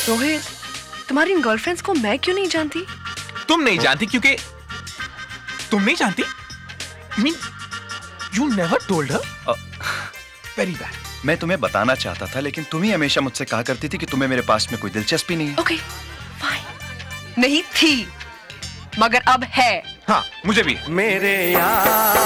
रोहित, तुम्हारी इन गर्लफ्रेंड्स को मैं क्यों नहीं जानती? तुम नहीं जानती क्योंकि तुम नहीं जानती? Mean you never told her? Very bad. मैं तुम्हें बताना चाहता था, लेकिन तुम ही हमेशा मुझसे कहा करती थी कि तुम्हें मेरे पास में कोई दिलचस्पी नहीं है। Okay, fine. नहीं थी, मगर अब है। हाँ, मुझे भी। मेरे यार